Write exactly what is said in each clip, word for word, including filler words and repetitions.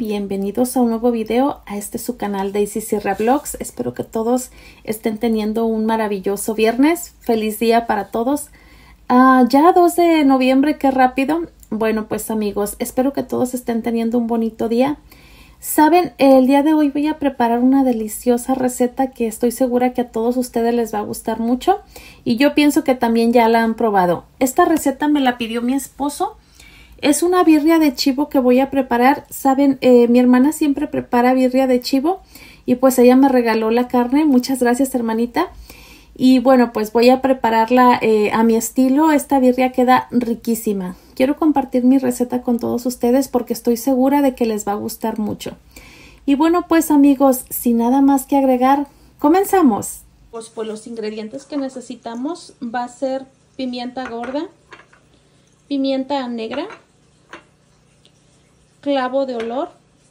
Bienvenidos a un nuevo video a este su canal Daisy Sierra Vlogs. Espero que todos estén teniendo un maravilloso viernes. Feliz día para todos. Uh, ya dos de noviembre, qué rápido. Bueno, pues amigos, espero que todos estén teniendo un bonito día. Saben, el día de hoy voy a preparar una deliciosa receta que estoy segura que a todos ustedes les va a gustar mucho. Y yo pienso que también ya la han probado. Esta receta me la pidió mi esposo. Es una birria de chivo que voy a preparar. Saben, eh, mi hermana siempre prepara birria de chivo y pues ella me regaló la carne. Muchas gracias, hermanita. Y bueno, pues voy a prepararla eh, a mi estilo. Esta birria queda riquísima. Quiero compartir mi receta con todos ustedes porque estoy segura de que les va a gustar mucho. Y bueno, pues amigos, sin nada más que agregar, comenzamos. Pues, pues los ingredientes que necesitamos va a ser pimienta gorda, pimienta negra, clavo de olor,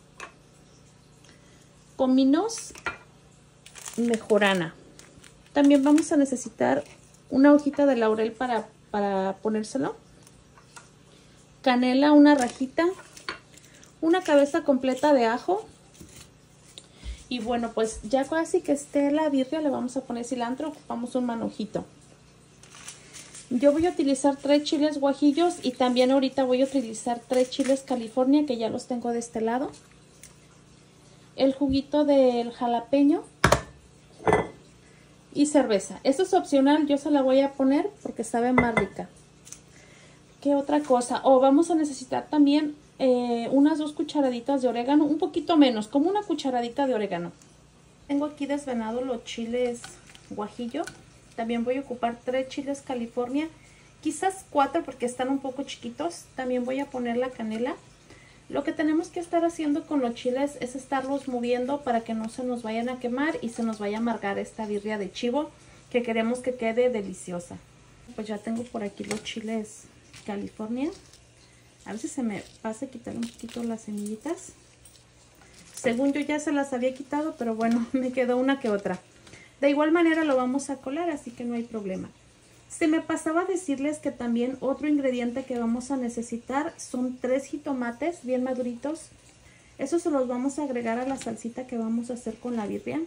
cominos, mejorana. También vamos a necesitar una hojita de laurel para, para ponérselo, canela, una rajita, una cabeza completa de ajo. Y bueno, pues ya casi que esté la birria le vamos a poner cilantro, ocupamos un manojito. Yo voy a utilizar tres chiles guajillos y también ahorita voy a utilizar tres chiles California que ya los tengo de este lado. El juguito del jalapeño y cerveza. Esto es opcional, yo se la voy a poner porque sabe más rica. ¿Qué otra cosa? Oh, vamos a necesitar también eh, unas dos cucharaditas de orégano, un poquito menos, como una cucharadita de orégano. Tengo aquí desvenados los chiles guajillo. También voy a ocupar tres chiles California, quizás cuatro porque están un poco chiquitos. También voy a poner la canela. Lo que tenemos que estar haciendo con los chiles es estarlos moviendo para que no se nos vayan a quemar y se nos vaya a amargar esta birria de chivo que queremos que quede deliciosa. Pues ya tengo por aquí los chiles California. A ver si se me pasa a quitar un poquito las semillitas. Según yo ya se las había quitado, pero bueno, me quedó una que otra. De igual manera lo vamos a colar, así que no hay problema. Se me pasaba a decirles que también otro ingrediente que vamos a necesitar son tres jitomates bien maduritos. Esos se los vamos a agregar a la salsita que vamos a hacer con la birria.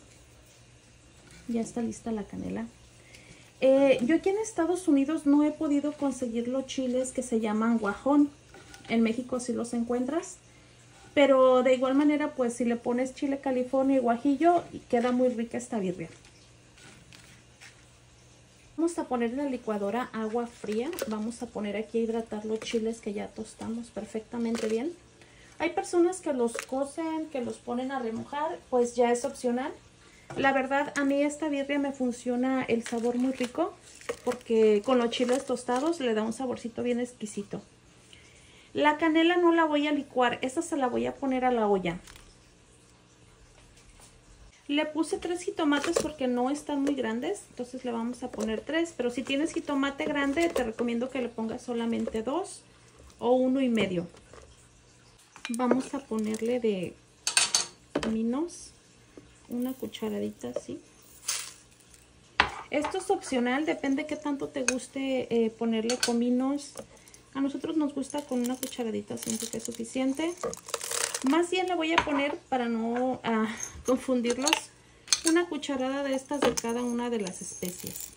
Ya está lista la canela. Eh, yo aquí en Estados Unidos no he podido conseguir los chiles que se llaman guajón. En México sí los encuentras. Pero de igual manera, pues si le pones chile California y guajillo, queda muy rica esta birria. Vamos a poner en la licuadora agua fría. Vamos a poner aquí a hidratar los chiles que ya tostamos perfectamente bien. Hay personas que los cocen, que los ponen a remojar, pues ya es opcional. La verdad, a mí esta birria me funciona el sabor muy rico, porque con los chiles tostados le da un saborcito bien exquisito. La canela no la voy a licuar, esta se la voy a poner a la olla. Le puse tres jitomates porque no están muy grandes, entonces le vamos a poner tres. Pero si tienes jitomate grande, te recomiendo que le pongas solamente dos o uno y medio. Vamos a ponerle de cominos una cucharadita así. Esto es opcional, depende qué tanto te guste eh, ponerle cominos. A nosotros nos gusta con una cucharadita, siento que es suficiente. Más bien le voy a poner, para no uh, confundirlos, una cucharada de estas de cada una de las especies.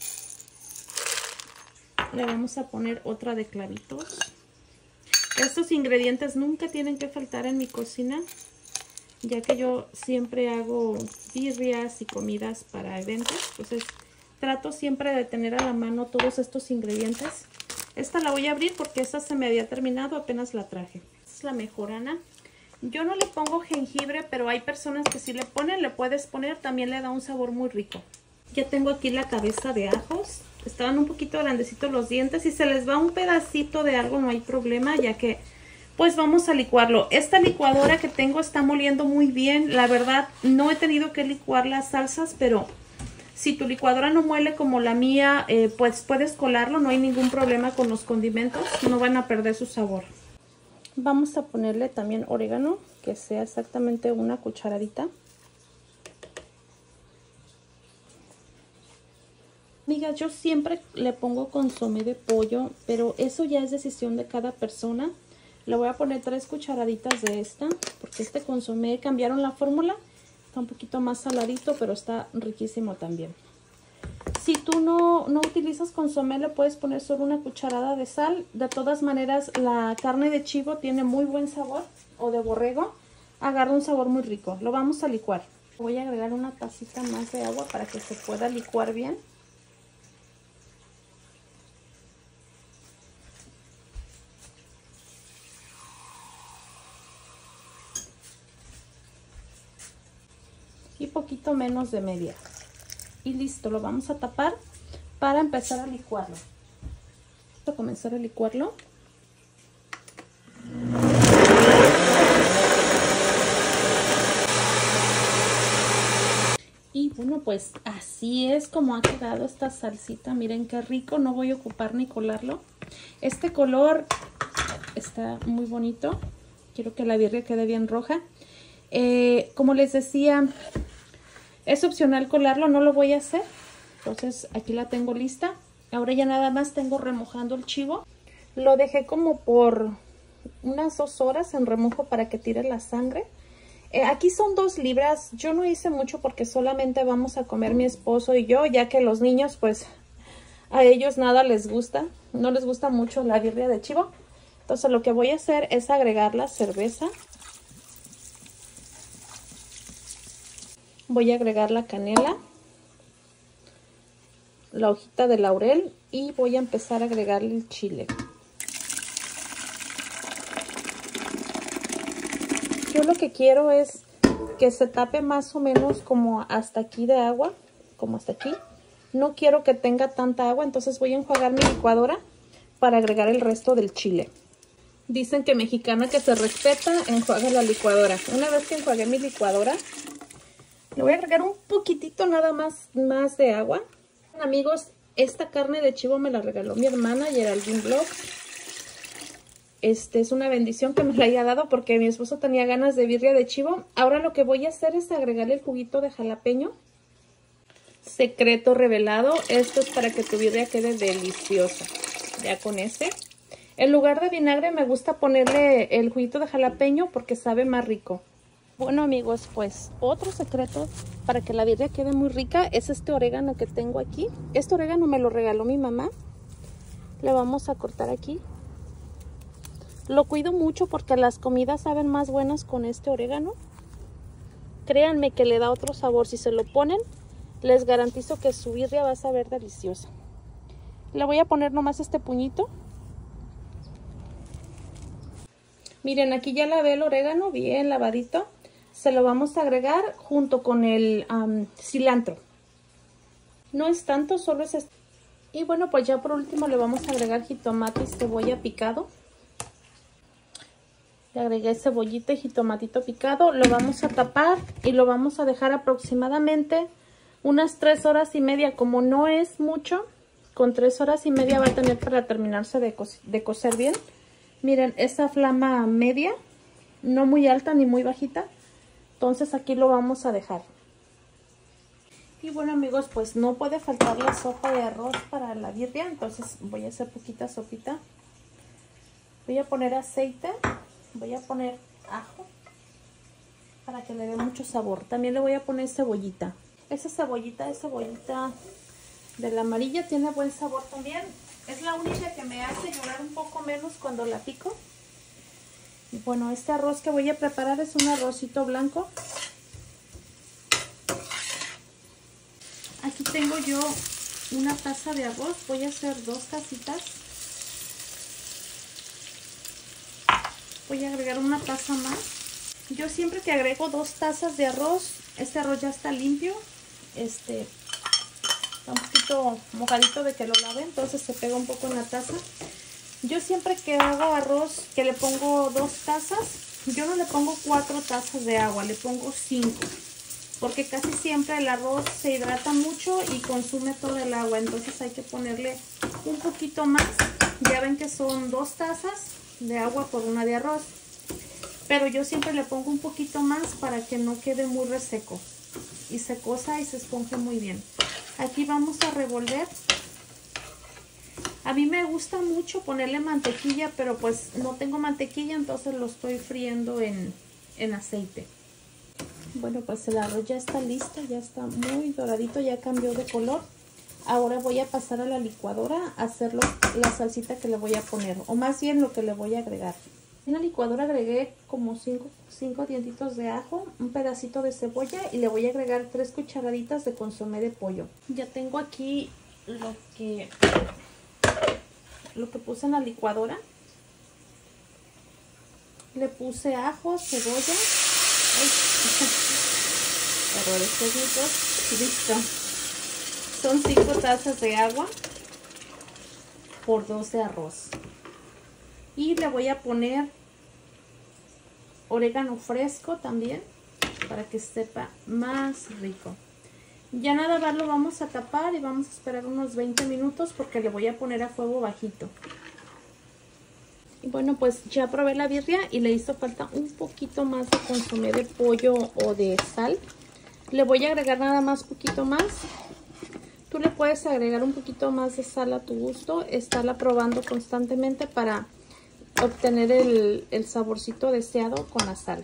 Le vamos a poner otra de clavitos. Estos ingredientes nunca tienen que faltar en mi cocina, ya que yo siempre hago birrias y comidas para eventos. Entonces trato siempre de tener a la mano todos estos ingredientes. Esta la voy a abrir porque esta se me había terminado, apenas la traje. Esta es la mejorana. Yo no le pongo jengibre, pero hay personas que sí le ponen, le puedes poner, también le da un sabor muy rico. Ya tengo aquí la cabeza de ajos. Estaban un poquito grandecitos los dientes. Si se les va un pedacito de algo no hay problema, ya que pues vamos a licuarlo. Esta licuadora que tengo está moliendo muy bien. La verdad no he tenido que licuar las salsas, pero si tu licuadora no muele como la mía, eh, pues puedes colarlo. No hay ningún problema con los condimentos. No van a perder su sabor. Vamos a ponerle también orégano, que sea exactamente una cucharadita. Amigas, yo siempre le pongo consomé de pollo, pero eso ya es decisión de cada persona. Le voy a poner tres cucharaditas de esta, porque este consomé cambiaron la fórmula. Está un poquito más saladito, pero está riquísimo también. Si tú no, no utilizas consomé, le puedes poner solo una cucharada de sal. De todas maneras, la carne de chivo tiene muy buen sabor, o de borrego. Agarra un sabor muy rico. Lo vamos a licuar. Voy a agregar una tacita más de agua para que se pueda licuar bien. Y poquito menos de media. Y listo, lo vamos a tapar para empezar a licuarlo. Voy a comenzar a licuarlo. Y bueno, pues así es como ha quedado esta salsita. Miren qué rico, no voy a ocupar ni colarlo. Este color está muy bonito. Quiero que la birria quede bien roja. Eh, como les decía, es opcional colarlo, no lo voy a hacer. Entonces aquí la tengo lista. Ahora ya nada más tengo remojando el chivo. Lo dejé como por unas dos horas en remojo para que tire la sangre. Eh, aquí son dos libras. Yo no hice mucho porque solamente vamos a comer mi esposo y yo, ya que los niños pues a ellos nada les gusta. No les gusta mucho la birria de chivo. Entonces lo que voy a hacer es agregar la cerveza. Voy a agregar la canela, la hojita de laurel y voy a empezar a agregarle el chile. Yo lo que quiero es que se tape más o menos como hasta aquí de agua, como hasta aquí. No quiero que tenga tanta agua, entonces voy a enjuagar mi licuadora para agregar el resto del chile. Dicen que mexicana que se respeta, enjuaga la licuadora. Una vez que enjuagué mi licuadora, le voy a agregar un poquitito nada más, más de agua. Amigos, esta carne de chivo me la regaló mi hermana Geraldine Blog. Este es una bendición que me la haya dado porque mi esposo tenía ganas de birria de chivo. Ahora lo que voy a hacer es agregarle el juguito de jalapeño. Secreto revelado. Esto es para que tu birria quede deliciosa. Ya con ese. En lugar de vinagre me gusta ponerle el juguito de jalapeño porque sabe más rico. Bueno amigos, pues otro secreto para que la birria quede muy rica es este orégano que tengo aquí. Este orégano me lo regaló mi mamá. Le vamos a cortar aquí. Lo cuido mucho porque las comidas saben más buenas con este orégano. Créanme que le da otro sabor. Si se lo ponen, les garantizo que su birria va a saber deliciosa. Le voy a poner nomás este puñito. Miren, aquí ya lavé el orégano bien lavadito. Se lo vamos a agregar junto con el um, cilantro. No es tanto, solo es este. Y bueno, pues ya por último le vamos a agregar jitomate y cebolla picado. Le agregué cebollita y jitomatito picado. Lo vamos a tapar y lo vamos a dejar aproximadamente unas tres horas y media. Como no es mucho, con tres horas y media va a tener para terminarse de, co de cocer bien. Miren, esa flama media, no muy alta ni muy bajita. Entonces aquí lo vamos a dejar. Y bueno amigos, pues no puede faltar la sopa de arroz para la birria. Entonces voy a hacer poquita sopita. Voy a poner aceite. Voy a poner ajo para que le dé mucho sabor. También le voy a poner cebollita. Esa cebollita es cebollita de la amarilla. Tiene buen sabor también. Es la única que me hace llorar un poco menos cuando la pico. Y bueno, este arroz que voy a preparar es un arrocito blanco. Aquí tengo yo una taza de arroz. Voy a hacer dos tacitas. Voy a agregar una taza más. Yo siempre que agrego dos tazas de arroz, este arroz ya está limpio. Este está un poquito mojadito de que lo lave, entonces se pega un poco en la taza. Yo siempre que hago arroz, que le pongo dos tazas, yo no le pongo cuatro tazas de agua, le pongo cinco. Porque casi siempre el arroz se hidrata mucho y consume todo el agua. Entonces hay que ponerle un poquito más. Ya ven que son dos tazas de agua por una de arroz. Pero yo siempre le pongo un poquito más para que no quede muy reseco. Y se cosa y se esponje muy bien. Aquí vamos a revolver. A mí me gusta mucho ponerle mantequilla, pero pues no tengo mantequilla, entonces lo estoy friendo en, en aceite. Bueno, pues el arroz ya está listo, ya está muy doradito, ya cambió de color. Ahora voy a pasar a la licuadora a hacer lo, la salsita que le voy a poner, o más bien lo que le voy a agregar. En la licuadora agregué como cinco dientitos de ajo, un pedacito de cebolla y le voy a agregar tres cucharaditas de consomé de pollo. Ya tengo aquí lo que, lo que puse en la licuadora. Le puse ajo, cebolla, errores técnicos, listo. Son cinco tazas de agua por dos de arroz. Y le voy a poner orégano fresco también para que sepa más rico. Ya nada más lo vamos a tapar y vamos a esperar unos veinte minutos porque le voy a poner a fuego bajito. Y bueno, pues ya probé la birria y le hizo falta un poquito más de consomé de pollo o de sal. Le voy a agregar nada más poquito más. Tú le puedes agregar un poquito más de sal a tu gusto, estarla probando constantemente para obtener el, el saborcito deseado con la sal.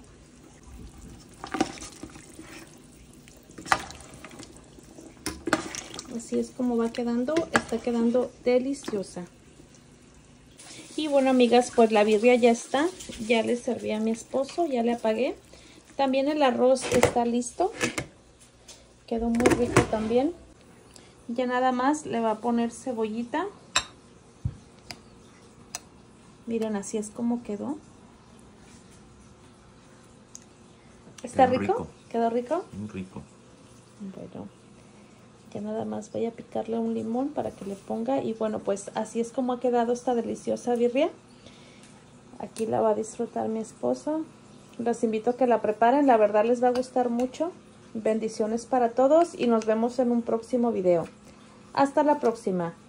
Así es como va quedando, está quedando deliciosa. Y bueno, amigas, pues la birria ya está, ya le serví a mi esposo, ya le apagué. También el arroz está listo, quedó muy rico también. Ya nada más le va a poner cebollita. Miren, así es como quedó. ¿Está rico? rico? ¿Quedó rico? Muy rico. Bueno, ya nada más voy a picarle un limón para que le ponga. Y bueno, pues así es como ha quedado esta deliciosa birria. Aquí la va a disfrutar mi esposo. Los invito a que la preparen, la verdad les va a gustar mucho. Bendiciones para todos y nos vemos en un próximo video. Hasta la próxima.